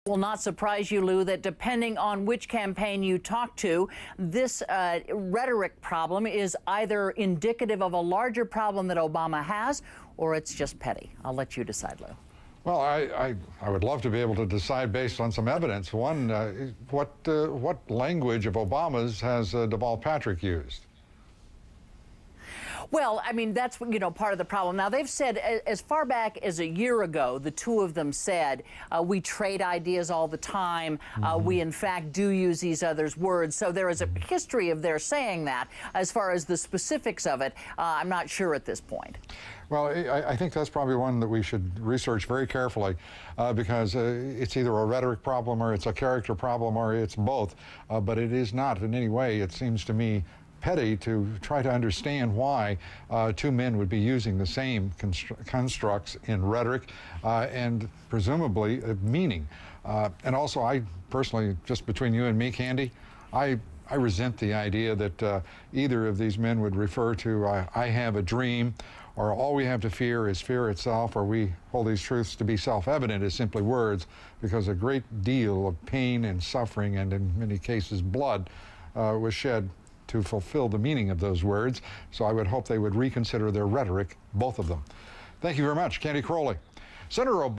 Will not surprise you, Lou, that depending on which campaign you talk to, this rhetoric problem is either indicative of a larger problem that Obama has, or it's just petty. I'll let you decide, Lou. Well, I would love to be able to decide based on some evidence. One, what language of Obama's has Deval Patrick used? Well, I mean, that's, part of the problem. Now, they've said as far back as a year ago, the two of them said, we trade ideas all the time. We, in fact, do use these others' words. So there is a history of their saying that. As far as the specifics of it, I'm not sure at this point. Well, I think that's probably one that we should research very carefully because it's either a rhetoric problem or it's a character problem or it's both. But it is not in any way, it seems to me, petty to try to understand why two men would be using the same constructs in rhetoric and presumably meaning. And also, I personally, just between you and me, Candy, I resent the idea that either of these men would refer to I have a dream, or all we have to fear is fear itself, or we hold these truths to be self-evident as simply words, because a great deal of pain and suffering, and in many cases blood, was shed to fulfill the meaning of those words. So I would hope they would reconsider their rhetoric, both of them. Thank you very much, Candy Crowley. Senator Obama